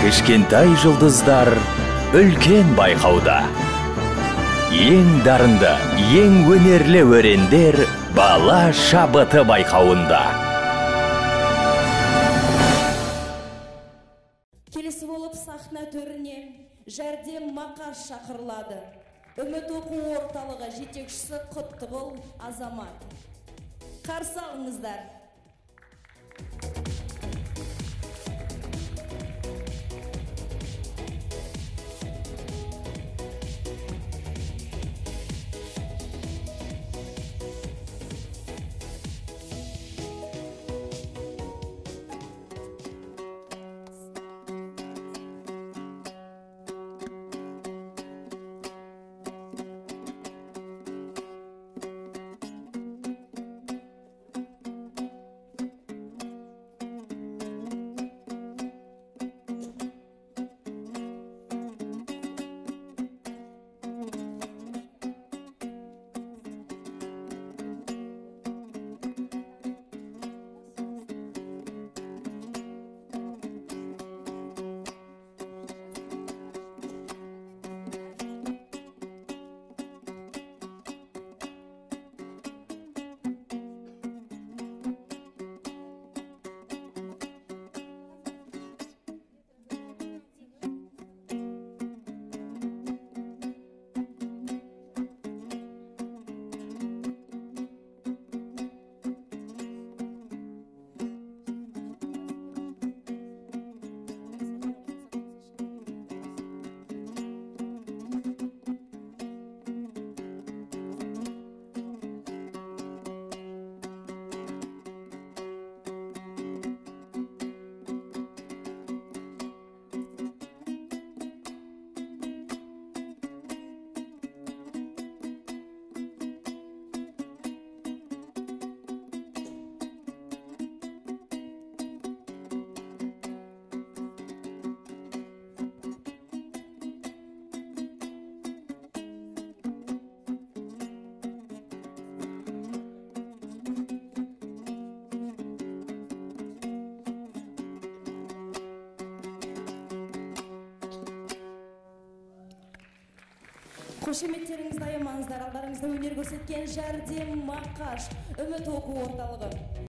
Кішкентай жұлдыздар үлкен байқауда. Ең дарынды, ең өнерлі өрендер бала шабыты байқауында. Келесі болып сахна төріне Жәрдем Мақаш шақырылады. Үміт оқу орталығы жетекшісі Құттығұл Азамат. Қарсы алыңыздар. Қошеметтеріңізді аямаңыздар, алдарыңызда өнер көрсеткен Жәрдем Мақаш, Үміт оқу орталығы.